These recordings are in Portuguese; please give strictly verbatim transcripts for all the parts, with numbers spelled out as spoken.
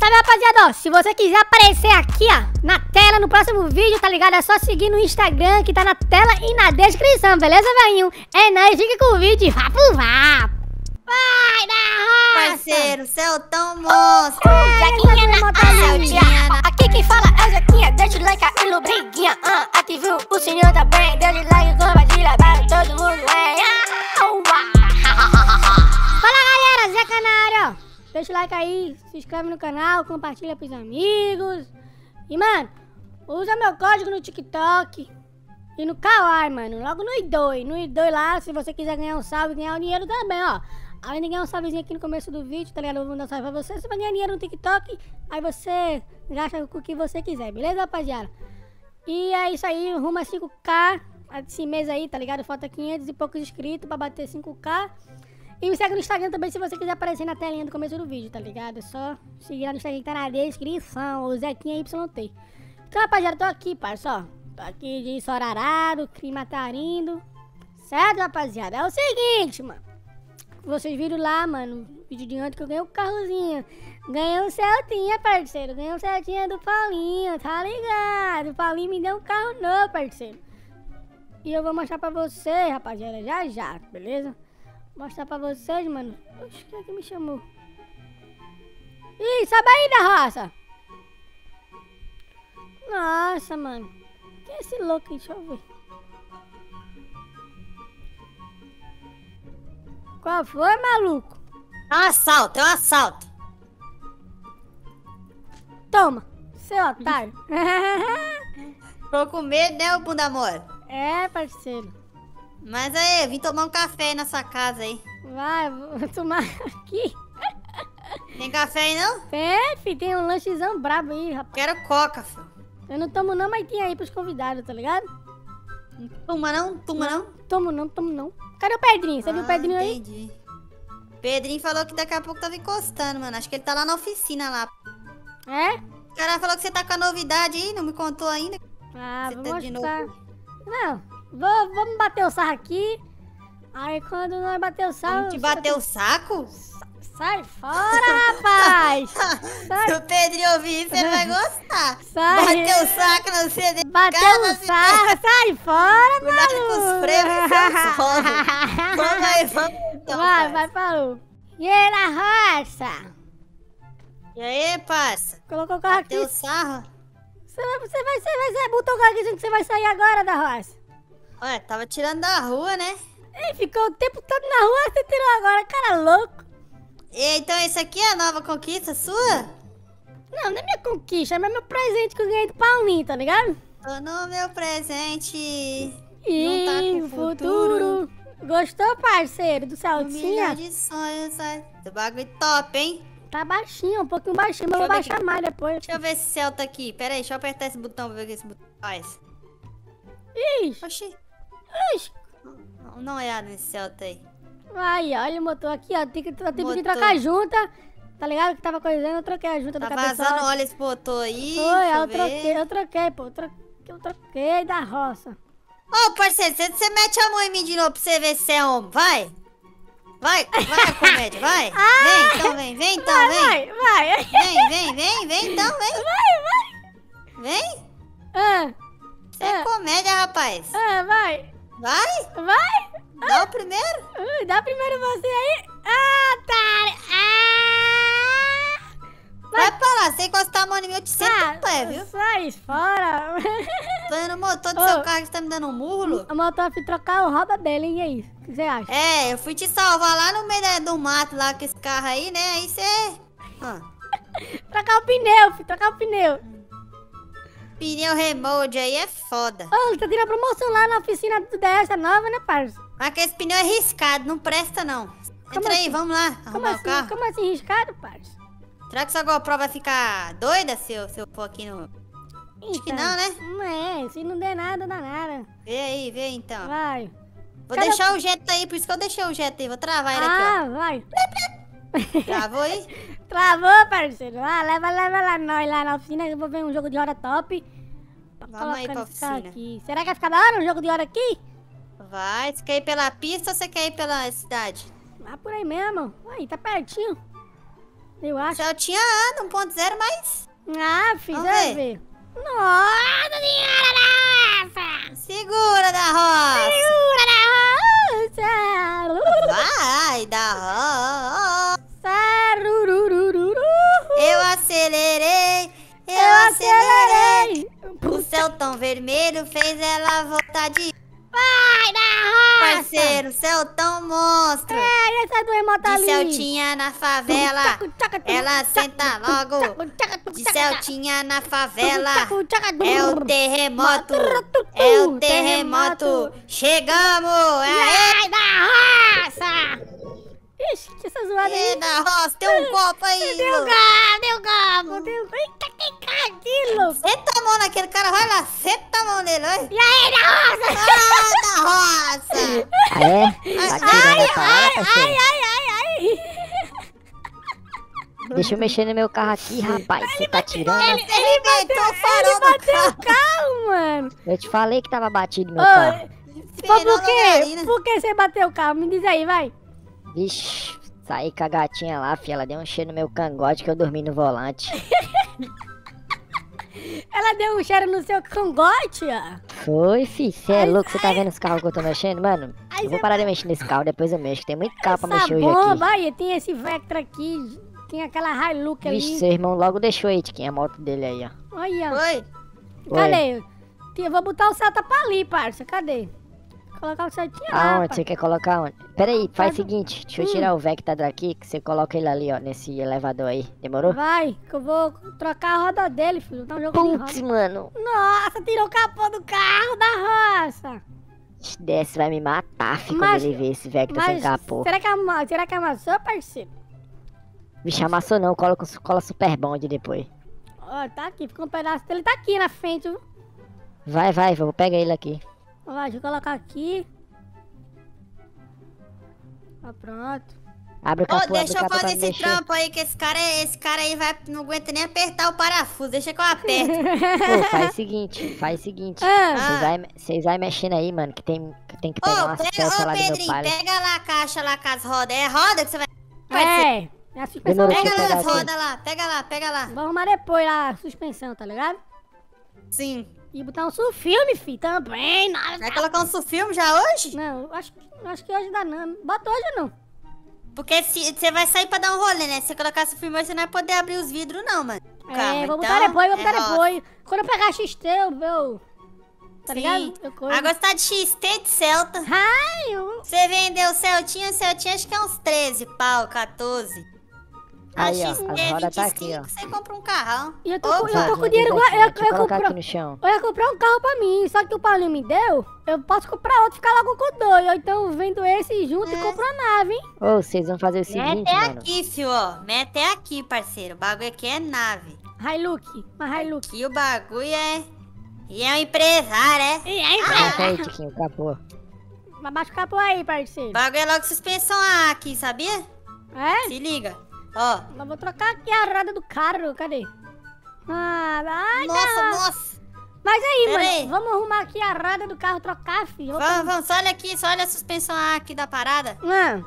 salve, rapaziada, ó, se você quiser aparecer aqui, ó, na tela, no próximo vídeo, tá ligado? É só seguir no Instagram, que tá na tela e na descrição, beleza, velhinho? É nóis, fica com o vídeo, vapo, vapo. Vai na roça! Parceiro, Celtão monstro! É, Zequinha na Celtinha. Aqui quem fala é o Zequinha, deixa o like aí no briguinha, uh, ativa o sininho também, deixa o like, compartilha, para todo mundo, é. Fala, galera, Zeca na área, ó. Deixa o like aí, se inscreve no canal, compartilha pros amigos. E, mano, usa meu código no TikTok e no Kawaii, mano. Logo no I dois. No I dois lá, se você quiser ganhar um salve e ganhar um dinheiro também, ó. Além de ganhar um salvezinho aqui no começo do vídeo, tá ligado? Eu vou mandar um salve pra você. Você vai ganhar dinheiro no TikTok, aí você gasta com o que você quiser, beleza, rapaziada? E é isso aí, rumo a cinco K esse mês aí, tá ligado? Falta quinhentos e poucos inscritos pra bater cinco K. E me segue no Instagram também se você quiser aparecer na telinha do começo do vídeo, tá ligado? É só seguir lá no Instagram que tá na descrição, o Zequinha Y T. Então, rapaziada, tô aqui, parça, ó. Tô aqui de Sorarado, clima tá indo. Certo, rapaziada? É o seguinte, mano. Vocês viram lá, mano, no vídeo de ontem que eu ganhei um carrozinho. Ganhei um Celtinha, parceiro. Ganhei um Celtinha do Paulinho, tá ligado? O Paulinho me deu um carro novo, parceiro. E eu vou mostrar pra vocês, rapaziada, já já, beleza? Mostrar pra vocês, mano. Oxe, quem é que me chamou? Ih, sobe aí da roça. Nossa, mano. Quem é esse louco aí? Deixa eu ver. Qual foi, maluco? É um assalto, é um assalto. Toma, seu otário. Tô com medo, né, ô bunda mole? É, parceiro. Mas aí, eu vim tomar um café aí na sua casa aí. Vai, vou tomar aqui. Tem café aí não? Tem, filho, tem um lanchezão brabo aí, rapaz. Quero coca, filho. Eu não tomo não, mas tem aí pros convidados, tá ligado? Toma não? Toma não? Tomo não, tomo não. Cadê o Pedrinho? Você ah, viu o Pedrinho aí? Entendi. Pedrinho falou que daqui a pouco tava encostando, mano. Acho que ele tá lá na oficina lá. É? O cara falou que você tá com a novidade aí, não me contou ainda. Ah, você vou tá mostrar. de novo. Não, vou, vamos bater o sarro aqui. Aí quando nós bater o sarro... Vamos te bater o saco? Sai fora, rapaz! Sai. Se o Pedrinho ouvir isso, ele vai gostar. Sai. Bater o saco no C D. Bateu o sarro, sai fora, Cuidado maluco! com os freios e seu solo. Vamos aí, vamos então, Vai, parça. vai, parou. E aí, na roça? E aí, parça? Colocou o carro aqui. Bateu o sarro? Você vai, você vai, você vai, você botou o carro aqui dizendo que você vai sair agora da roça. Olha, tava tirando da rua, né? Ele ficou o tempo todo na rua, você tirou agora, cara louco. E, então esse aqui é a nova conquista sua? Não, não é minha conquista, é meu presente que eu ganhei do Paulinho, tá ligado? Tô no meu presente. E Não tá com o futuro. Gostou, parceiro, do Um Celtinha? milhão de sonhos, sai. Do bagulho top, hein? Tá baixinho, um pouquinho baixinho, mas eu Deixa vou eu ver baixar aqui. mais depois. Deixa eu ver esse Celta aqui. Pera aí, deixa eu apertar esse botão pra ver o que esse botão faz. Ixi, Oxi. ixi. Não, não é nesse Celta aí. Aí, olha o motor aqui, ó. Tem que, eu tive que Motor. trocar a junta. Tá ligado que tava coisando, eu troquei a junta Tá do cabeçote. vazando óleo esse motor aí. Foi, deixa eu eu ver. troquei, eu troquei, pô. Eu troquei, eu troquei da roça. Ô, parceiro, você, você mete a mão em mim de novo pra você ver se é homem. Vai. Vai, vai, comédia, vai. Ah! Vem, então vem, vem, então Vai, vem. vai, vai. Vem, vem, vem, vem, então vem. Vai, vai. Vem. Ah, Você é comédia, rapaz. ah, vai. Vai. Vai. Dá o primeiro. Uh, dá primeiro você aí. Ah, otário. Ah. Vai pra lá, você encostar a mão em mim, eu te sento no pé, viu? Sai fora. Tô indo no motor do Ô. seu carro que você tá me dando um murro. A motor fui trocar o roda dele, hein? E aí? O que você acha? É, eu fui te salvar lá no meio da- do mato, lá com esse carro aí, né? Aí você... Ah, Trocar o pneu, filho. Trocar o pneu. pneu remote aí é foda. Ô, tá tendo a promoção lá na oficina do D S nova, né, parça? Mas que esse pneu é riscado, não presta não. Entra Como aí, assim? vamos lá, Como arrumar o assim? carro. Como assim, riscado, parça? Será que sua GoPro vai ficar doida se eu, se eu for aqui no... Acho que não, né? Não é, se não der nada, dá nada. Vê aí, vê então. Vai. Vou Cadê deixar o Jetta aí, por isso que eu deixei o Jetta aí. Vou travar ele Ah, vai. aqui, ó. Travou aí? Travou, parceiro. Ah, leva, leva lá nós lá na oficina que eu vou ver um jogo de hora top. Pra Vamos aí colocar pra nesse carro oficina. aqui. Será que vai ficar da hora um jogo de hora aqui? Vai, você quer ir pela pista ou você quer ir pela cidade? Ah, por aí mesmo. Aí, tá pertinho. Eu acho. Celtinha anda um ponto zero, mas... Ah, fiz, Vamos vai ver. ver. Nossa senhora da roça! Segura da roça. Segura da roça! Vai da roça. Sarururururu. Eu acelerei, eu, Eu acelerei. acelerei! O céu tão vermelho fez ela voltar de... Vai da roça! Parceiro, céu tão monstro. É, essa do remoto De ali. Celtinha na favela, ela senta logo. De Celtinha na favela, é o terremoto, é o terremoto. Chegamos, é Vai da roça! Ixi, que essa zoada aí aí. da roça, tem um copo aí. Deu Lu. gabo, deu gabo, deu... Eita, que cadilo! Senta a mão naquele cara, vai lá, senta a mão nele, vai. E aí, da roça? Ah, da roça. Ah, é? Tá tirando a parada, parceiro? Ai, ai, ai, ai! Deixa eu mexer no meu carro aqui, rapaz. Você tá tirando? Ele, ele bateu o farol Ele do bateu carro. o carro, mano! Eu te falei que tava batido meu carro. Ô, foi por quê? Fenômeno, Por que você bateu o carro? Me diz aí, vai. Vixe, saí com a gatinha lá, filha. Ela deu um cheiro no meu cangote que eu dormi no volante. Ela deu um cheiro no seu cangote, ó. Foi, fi. Cê é Ai, louco? Você tá vendo os carros que eu tô mexendo, mano? Ai, Eu vou cê parar de mexer nesse carro, depois eu mexo. Tem muito carro pra Essa mexer hoje aqui. bomba aí, tem esse Vectra aqui, tem aquela Hilux ali. Vixe, seu irmão logo deixou aí, Tiquinho, a moto dele aí, ó. Olha, Oi. cadê? Eu vou botar o Celta pra ali, parça, cadê? Colocar o Celtinha lá, Aonde? parça. Você quer colocar onde? Pera aí, faz o Faz- seguinte. Deixa eu Hum. tirar o Vecta daqui, que você coloca ele ali, ó, nesse elevador aí. Demorou? Vai, que eu vou trocar a roda dele, filho. Tá um jogo de roda. Putz, mano. Nossa, tirou o capô do carro da roça. Desce, vai me matar, fi, quando Mas- ele vê esse Vecta sem Mas capô. será que, ama- será que amassou, parceiro? Bicho, amassou não, cola, com, cola super bonde depois. Ó, tá aqui, ficou um pedaço dele, tá aqui na frente, viu? Vai, vai, vou pegar ele aqui. Ó, deixa eu colocar aqui. Ó, pronto. Abre o Ô, capô, abre o deixa eu capô pra fazer me esse mexer. trampo aí, que esse cara, esse cara aí vai, não aguenta nem apertar o parafuso. Deixa que eu aperto. Pô, faz o seguinte, faz o seguinte. Ah. Vocês vai, vocês vai mexendo aí, mano, que tem, que tem que pegar Ô, umas pega, peças ô lá do meu Pedrinho, pai. pega lá a caixa lá com as rodas. É roda que você vai... Vai ser- É, é a suspensão. Demorou, Pega deixa eu lá pegar as aqui. rodas lá, pega lá, pega lá. Vou arrumar depois lá a suspensão, tá ligado? Sim. E botar um sulfilme, fi, também. Nada. Vai colocar um sufilme já hoje? Não, eu acho, que- acho que hoje dá não. Bota hoje não. Porque se você vai sair pra dar um rolê, né? Se você colocar sufilme hoje, você não vai poder abrir os vidros não, mano. É, Calma, vou botar então, depois, vou botar é roça. depois. Quando eu pegar X T, eu... eu tá Sim. ligado? Eu coisa. Agora você tá de X T de Celta. Ai, eu... Você vendeu o Celtinha, o Celtinha acho que é uns treze pau, quatorze. A Aí, ó, X T as rodas tá aqui, ó. você compra um carrão. E eu tô, Opa. com- eu tô com Vai, dinheiro... vai, Eu, eu, deixa eu eu, colocar compro- aqui no chão. eu ia comprar um carro pra mim, só que o Paulinho me deu. Eu posso comprar outro e ficar logo com dois. Ou então eu vendo esse junto É. e compro a nave, hein? Ô, vocês vão fazer o seguinte, Mete mano. aqui, fio, ó. Mete aqui, parceiro. O bagulho aqui é nave. Hilux, uma Hilux. Aqui o bagulho é... E é um empresário, é? E aí, Coloca aí, Tiquinho, o capô. abaixa o capô aí, parceiro. O bagulho é logo suspensão A aqui, sabia? É? Se liga. Ó. Eu vou trocar aqui a roda do carro, cadê? Ah, ai, Nossa, não. nossa. Mas aí, Pera mano, aí. vamos arrumar aqui a roda do carro, trocar, filho. Vou Vamos, vamos. Só olha aqui, só olha a suspensão A aqui da parada. Ah.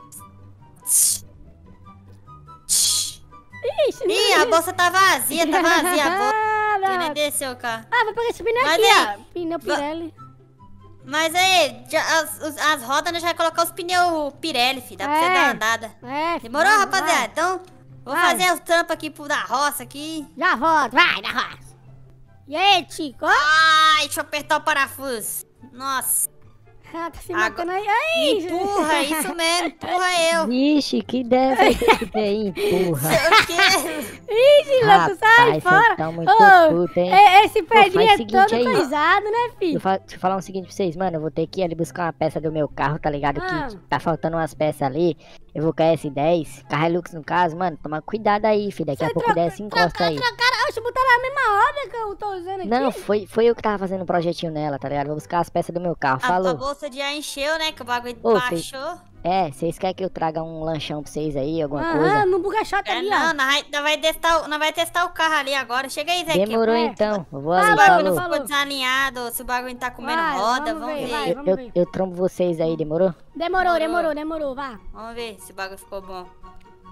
Ixi, Ih, a bolsa tá vazia, tá vazia a bolsa. Ah, Que nem não. desceu o carro. Ah, vou pegar esse pneu Mas aqui, aí, ó. Pneu va- Pirelli. Mas aí, já- as, os- as rodas nós já vai colocar os pneus Pirelli, filho. Dá pra você É. dar uma andada. É, Demorou, vai, rapaziada? vai. Então, vou Vai. fazer os trampos aqui pro da roça aqui. Já volto, vai, da roça. E aí, Tico? Ó, Ai, deixa eu apertar o parafuso. Nossa. ah, tá se Agora- matando aí. Aí, Empurra, isso mesmo, empurra eu. Vixe, que ideia foi esse que aí, empurra. Eu quero. Ixi, louco, sai Rapaz, fora. vocês tão muito Ô, puto, hein? é- esse pedrinho faz é o seguinte todo aí. coisado, né, Deixa eu, filho? fa- deixa eu falar um seguinte pra vocês, mano. Eu vou ter que ir ali buscar uma peça do meu carro, tá ligado? Ah. Que tá faltando umas peças ali. Eu vou com a S dez, carro Hilux no caso, mano. Toma cuidado aí, filho. Daqui a Você pouco troca- desce e encosta trocar, aí. trocar. Oxe, botaram a mesma obra que eu tô usando aqui. Não, foi, foi eu que tava fazendo um projetinho nela, tá ligado? Vou buscar as peças do meu carro. A, a Falou. bolsa de ar encheu, né? Que o bagulho Ô, baixou. É, vocês querem que eu traga um lanchão pra vocês aí, alguma Aham, coisa? no buga chato É, ali, não, ó. nós vai, nós vai testar, o- nós vai testar o carro ali agora. Chega aí, Zé. Demorou é. então. Eu vou Fala, Se ali, o bagulho falou. não Falou. ficou desalinhado, se o bagulho tá comendo Vai, roda, vamos vamos ver, ver. vai. Eu, vamos eu, ver. eu trombo vocês aí, demorou? Demorou, Demorou. demorou, demorou, vá. Vamos ver se o bagulho ficou bom.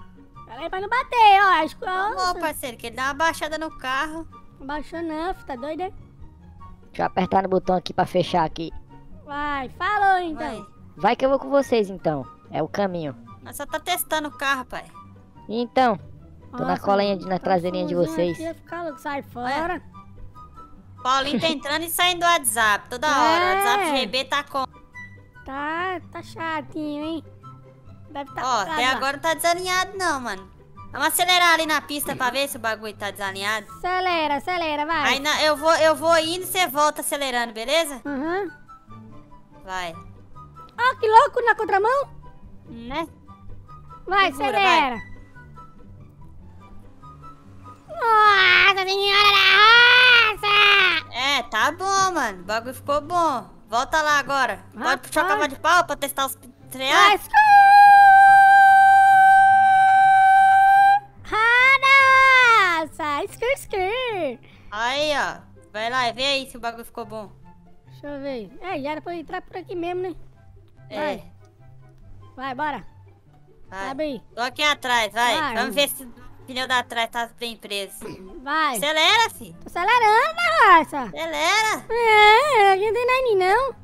Pera aí pra não bater, ó. Acho que... Ô, parceiro, que ele dá uma baixada no carro. Não baixou não, filho. Tá doido, né? Deixa eu apertar no botão aqui pra fechar aqui. Vai, falou então. Vai. Vai que eu vou com vocês então. É o caminho. Nós só tá testando o carro, pai. Então, tô na Nossa, colinha de, na tá traseirinha de fuzinho vocês. aqui, ia ficar louco. Sai fora. Paulinho tá entrando e saindo do WhatsApp toda hora. O É. WhatsApp G B tá com... Tá, tá chatinho, hein? Deve tá Ó, bugado até lá. agora não tá desalinhado não, mano. Vamos acelerar ali na pista pra ver se o bagulho tá desalinhado. Acelera, acelera, vai. Aí na- eu, vou, eu vou indo e você volta acelerando, beleza? Aham. Vai. Ó, que louco, na contramão. Né? Vai, Segura, acelera. Nossa senhora da roça! É, tá bom, mano. O bagulho ficou bom. Volta lá agora. Pode Rapaz. puxar o cavalo de pau pra testar os Vai, freados? Nossa! Skr, skr. Aí, ó. Vai lá e vê aí se o bagulho ficou bom. Deixa eu ver. É, já era pra eu entrar por aqui mesmo, né? É. Vai. Vai, bora. Vai. Abre aí. Tô aqui atrás, vai. Vai. Vamos ver se o pneu da trás tá bem preso. Vai. Acelera, fi. Tô acelerando, né, roça? Acelera. É, aqui não tem nem não.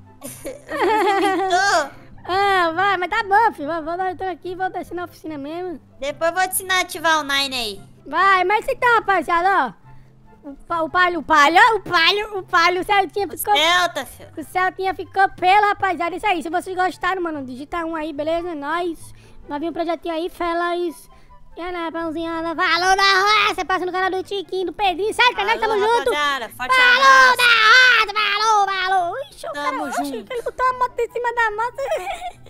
Tô. Ah, vai, mas tá bom, filho. Vou, vou dar eu tô aqui, vou descer na oficina mesmo. Depois eu vou te ensinar a ativar o Nine aí. Vai, mas então, rapaziada, ó. O, pa- o palho, o palho, ó, o palho, o palho, o Celtinha ficou... Celta, filho. O Celtinha ficou pelo, rapaziada. Isso aí, se vocês gostaram, mano, digita um aí, beleza? Nós. Nós vimos um projetinho aí, fellas. E aí, né, pãozinhada. Falou da roça, passa no canal do Tiquinho, do Pedrinho, certo? Nós tamo Falou, junto. rapaziada. Forte Falou abraço. da roça, falou, falou. Ixi, o Tamo cara, oxi, junto. ele botou a moto em cima da moto.